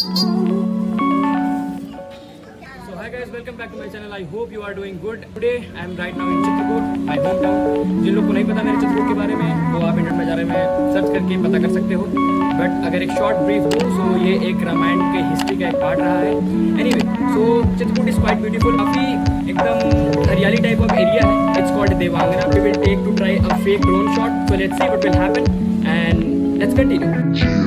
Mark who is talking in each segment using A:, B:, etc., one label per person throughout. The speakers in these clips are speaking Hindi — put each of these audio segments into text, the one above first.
A: Welcome back to my channel. I hope you are doing good. Today I am right now in Chitrakoot, my hometown. जिन लोग को नहीं पता मेरे चित्रकूट के बारे में वो आप इंटरनेट में जा रहे में सर्च करके पता कर सकते हो. बट अगर एक शॉर्ट ब्रीफ दूँ सो ये एक रामायण के हिस्ट्री का एक पार्ट रहा है. Anyway so Chitrakoot is quite beautiful. काफ़ी एकदम हरियाली टाइप ऑफ एरिया है. It's called Devangana. We will take to try a fake drone shot. So let's see what will happen and let's continue.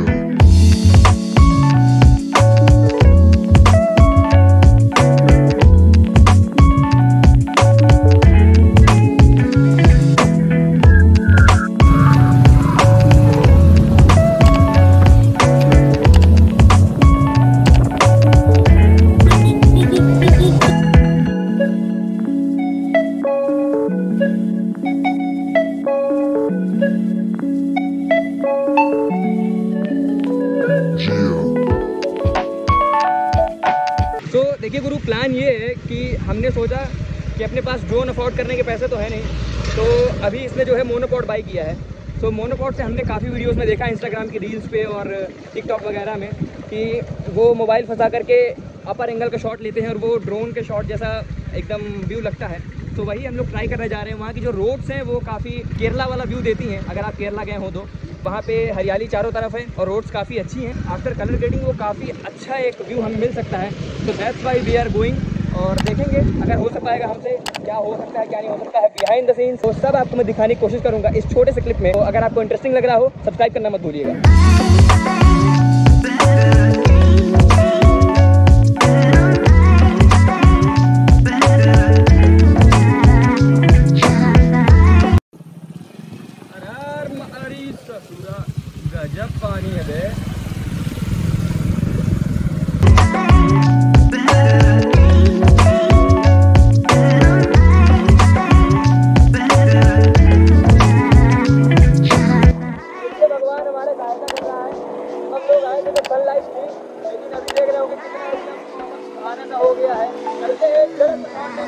A: देखिए गुरु, प्लान ये है कि हमने सोचा कि अपने पास ड्रोन अफोर्ड करने के पैसे तो है नहीं, तो अभी इसने जो है मोनोपॉड बाई किया है. सो मोनोपॉड से हमने काफ़ी वीडियोस में देखा इंस्टाग्राम की रील्स पे और टिकटॉक वगैरह में कि वो मोबाइल फंसा करके अपर एंगल का शॉट लेते हैं और वो ड्रोन के शॉट जैसा एकदम व्यू लगता है. तो वही हम लोग ट्राई करने जा रहे हैं. वहाँ की जो रोड्स हैं वो काफ़ी केरला वाला व्यू देती हैं. अगर आप केरला गए हो तो वहाँ पे हरियाली चारों तरफ है और रोड्स काफ़ी अच्छी हैं. आफ्टर कलर ग्रेडिंग वो काफ़ी अच्छा एक व्यू हमें मिल सकता है. तो that's why we are going और देखेंगे अगर हो पाएगा हमसे, क्या हो सकता है क्या नहीं हो सकता है बिहाइंड द सीन्स. तो सब आपको मैं दिखाने की कोशिश करूँगा इस छोटे से क्लिप में. तो अगर आपको इंटरेस्टिंग लग रहा हो सब्सक्राइब करना मत भूलिएगा. गजब पानी है बे. भगवान हमारे सहायता कर रहा है. हम लोग आए थे तो सनलाइट थी, लेकिन अभी देख रहे हो कि कितना आना सा हो गया है. चलते हैं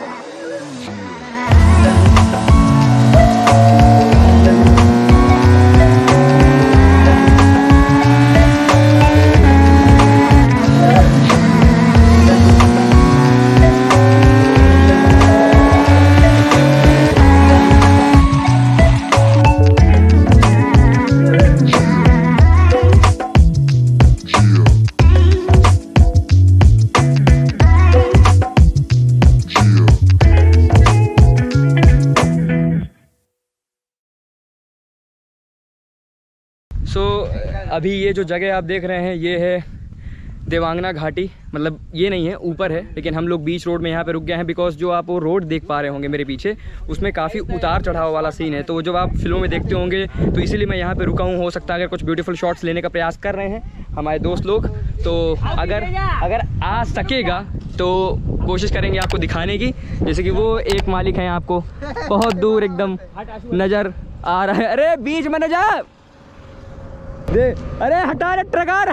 A: अभी ये जो जगह आप देख रहे हैं ये है देवांगना घाटी. मतलब ये नहीं है, ऊपर है, लेकिन हम लोग बीच रोड में यहाँ पे रुक गए हैं बिकॉज जो आप वो रोड देख पा रहे होंगे मेरे पीछे उसमें काफ़ी उतार चढ़ाव वाला सीन है. तो जब आप फिल्मों में देखते होंगे तो इसीलिए मैं यहाँ पे रुका हूँ. हो सकता है अगर कुछ ब्यूटीफुल शॉट्स लेने का प्रयास कर रहे हैं हमारे दोस्त लोग, तो अगर आ सकेगा तो कोशिश करेंगे आपको दिखाने की. जैसे कि वो एक मालिक हैं आपको बहुत दूर एकदम नज़र आ रहा है. अरे बीच में न जा दे, अरे हटा रे ट्रकार.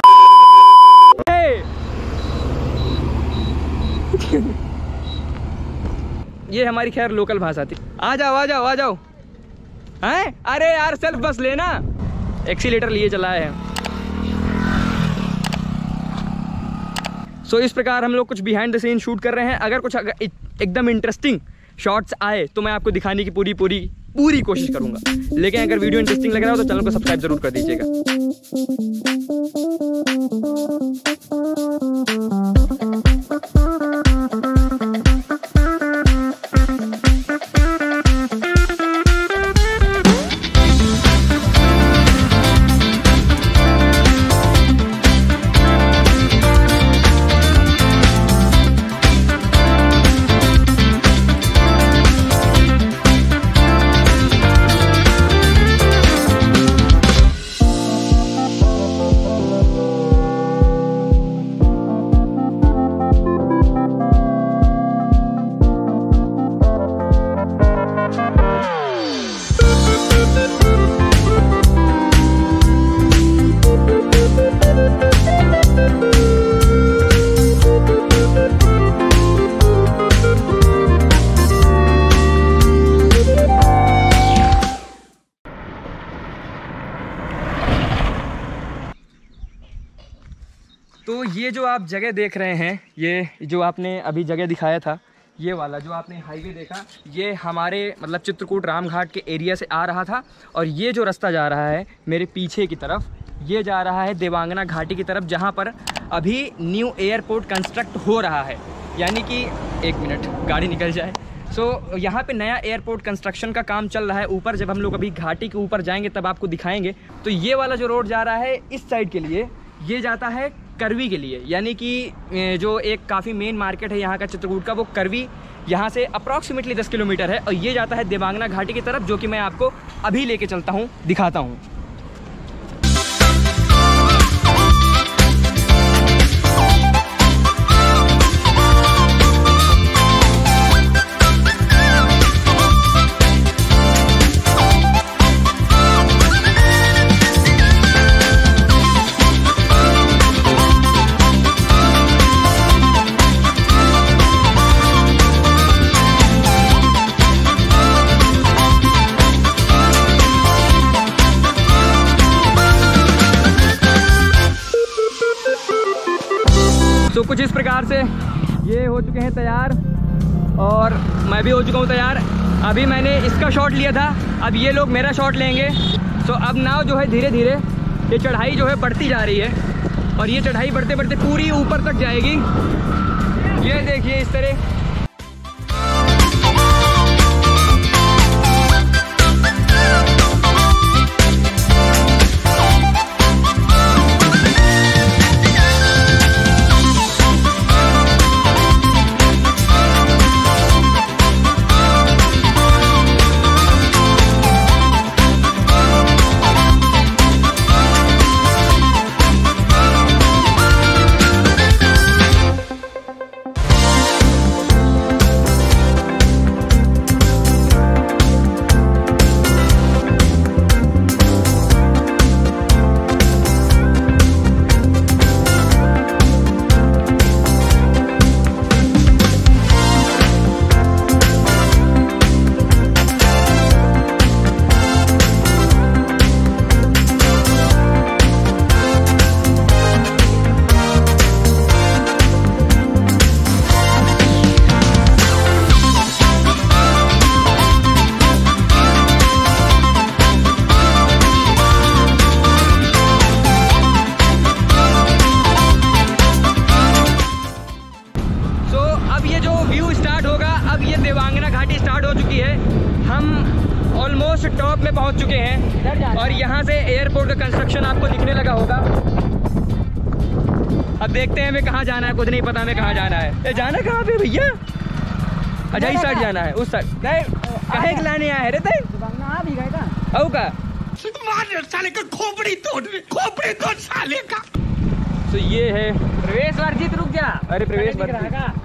A: ये हमारी खैर लोकल भाषा थी. आ जाओ आ जाओ आ जाओ. हैं अरे यार सेल्फ बस लेना. एक्सीलेटर लिए चलाए हैं. सो इस प्रकार हम लोग कुछ बिहाइंड द सीन शूट कर रहे हैं. अगर कुछ एकदम इंटरेस्टिंग शॉट्स आए तो मैं आपको दिखाने की पूरी कोशिश करूंगा. लेकिन अगर वीडियो इंटरेस्टिंग लग रहा हो तो चैनल को सब्सक्राइब जरूर कर दीजिएगा. तो ये जो आप जगह देख रहे हैं, ये जो आपने अभी जगह दिखाया था, ये वाला जो आपने हाईवे देखा, ये हमारे मतलब चित्रकूट रामघाट के एरिया से आ रहा था। और ये जो रास्ता जा रहा है मेरे पीछे की तरफ, ये जा रहा है देवांगना घाटी की तरफ, जहाँ पर अभी न्यू एयरपोर्ट कंस्ट्रक्ट हो रहा है। यानी कि 1 मिनट गाड़ी निकल जाए। सो यहाँ पे नया एयरपोर्ट कंस्ट्रक्शन का काम चल रहा है ऊपर। जब हम लोग अभी घाटी के ऊपर जाएंगे तब आपको दिखाएंगे। तो ये वाला जो रोड जा रहा है इस साइड के लिए, ये जाता है करवी के लिए। यानी कि जो एक काफ़ी मेन मार्केट है यहाँ का चित्रकूट का, वो करवी यहाँ से अप्रॉक्सीमेटली 10 किलोमीटर है। और ये जाता है देवांगना घाटी की तरफ, जो कि मैं आपको अभी लेके चलता हूँ, दिखाता हूँ। तो कुछ इस प्रकार से ये हो चुके हैं तैयार, और मैं भी हो चुका हूँ तैयार। अभी मैंने इसका शॉट लिया था, अब ये लोग मेरा शॉट लेंगे। तो अब नाव जो है धीरे धीरे ये चढ़ाई जो है बढ़ती जा रही है, और ये चढ़ाई बढ़ते बढ़ते पूरी ऊपर तक जाएगी। ये देखिए इस तरह। ऑलमोस्ट टॉप में पहुंच चुके हैं और यहाँ से एयरपोर्ट का कंस्ट्रक्शन आपको दिखने लगा होगा। अब देखते हैं हमें कहाँ जाना है, कुछ नहीं पता हमें कहाँ जाना है। ये जाना कहाँ पे भैया? अच्छा इस साइड जाना है, उस साइड कहे लाने आए रे ते का साले का खोपड़ी तोड़ साले का। तो ये है
B: प्रवेश वर्जित, रुक जा।
A: अरे प्रवेश वर्जित।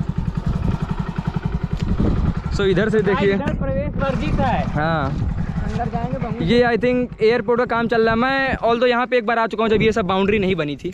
A: सो इधर से देखिए
B: प्रवेश वर्जित है।
A: हाँ
B: अंदर जाएंगे।
A: ये आई थिंक एयरपोर्ट का काम चल रहा है। मैं ऑल्दो यहाँ पे एक बार आ चुका हूँ जब ये सब बाउंड्री नहीं बनी थी।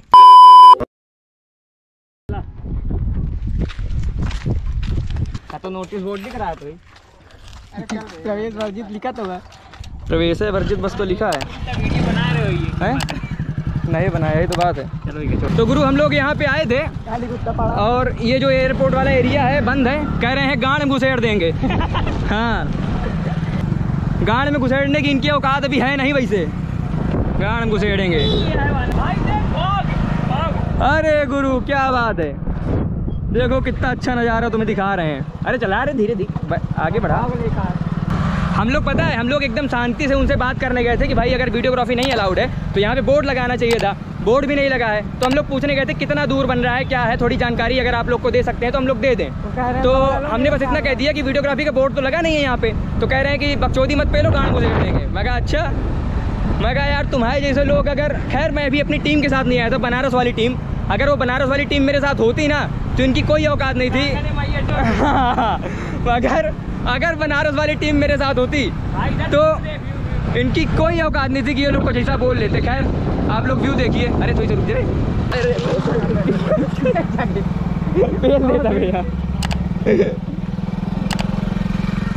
B: तो नोटिस बोर्ड दिख रहा है तो प्रवेश वर्जित लिखा तो है।
A: प्रवेश है वर्जित बस तो लिखा है।
B: वीडियो बना रहे हो ये
A: है? नहीं बनाया, ये तो बात है। चलो तो गुरु हम लोग यहाँ पे आए थे और ये जो एयरपोर्ट वाला एरिया है बंद है। कह रहे हैं गांड में घुसेड़ देंगे। हाँ गांड में घुसेड़ने की इनकी औकात अभी है नहीं, वैसे गांड में घुसेड़ेंगे। अरे गुरु क्या बात है, देखो कितना अच्छा नज़ारा तुम्हें दिखा रहे हैं। अरे चला रहे धीरे धीरे आगे बढ़ा। हम लोग पता है हम लोग एकदम शांति से उनसे बात करने गए थे कि भाई अगर वीडियोग्राफी नहीं अलाउड है तो यहाँ पे बोर्ड लगाना चाहिए था, बोर्ड भी नहीं लगा है। तो हम लोग पूछने गए थे कितना दूर बन रहा है, क्या है, थोड़ी जानकारी अगर आप लोग को दे सकते हैं तो हम लोग दे दें। तो हमने बस इतना कह दिया कि वीडियोग्राफी का बोर्ड तो लगा नहीं है यहाँ पे। तो कह रहे हैं कि बकचोदी मत पे लो, गांड को देख देंगे। मैं कहा अच्छा। मैं कहा यार तुम्हारे जैसे लोग अगर, खैर मैं भी अपनी टीम के साथ नहीं आया था, बनारस वाली टीम, अगर वो बनारस वाली टीम मेरे साथ होती ना तो इनकी कोई औकात नहीं थी। अगर बनारस वाली टीम मेरे साथ होती तो इनकी कोई औकात नहीं थी कि ये लोग कुछ ऐसा बोल लेते। खैर आप लोग व्यू देखिए। अरे थोड़ी सी रुक जाए,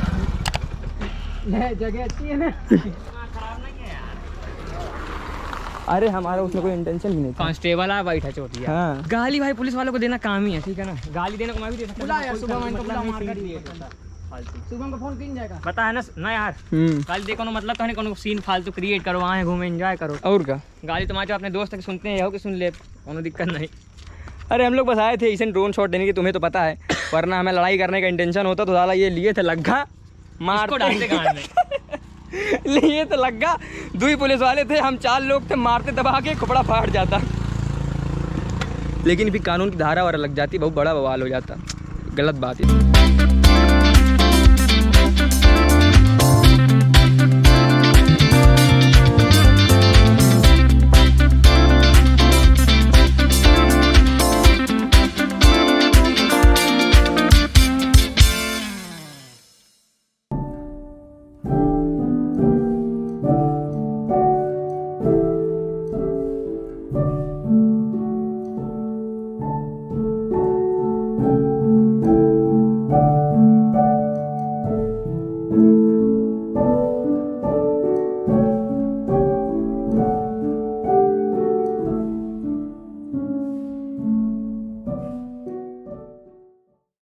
B: जगह अच्छी है ना।
A: अरे हमारा उसमें कोई इंटेंशन भी नहीं था।
B: कांस्टेबल आ बैठा चोटिया।
A: हाँ
B: गाली भाई पुलिस वालों को देना काम ही है, ठीक है ना। गाली देने को मैं भी दे सकता हूं।
A: सुबह
B: सुबह को फोन किन जाएगा पता है ना यार।
A: हम्म,
B: गाली दे कोनो मतलब तो है, कोनो सीन फालतू क्रिएट करो, वहाँ घूमे एंजॉय करो।
A: और क्या।
B: गाली तुम्हारे अपने दोस्त के सुनते हैं, हो कि सुन ले, कोनो दिक्कत नहीं।
A: अरे हम लोग बस आए थे इसे ड्रोन शॉट देने की, तुम्हें तो पता है, वरना हमें लड़ाई करने का इंटेंशन होता तो साला ये लिए थे लग्गा मार
B: डालते गान में।
A: लिए तो लग्गा, 2 पुलिस वाले थे, हम 4 लोग थे, मारते दबा के कपड़ा फाट जाता। लेकिन फिर कानून की धारा और लग जाती, बहुत बड़ा बवाल हो जाता। गलत बात है।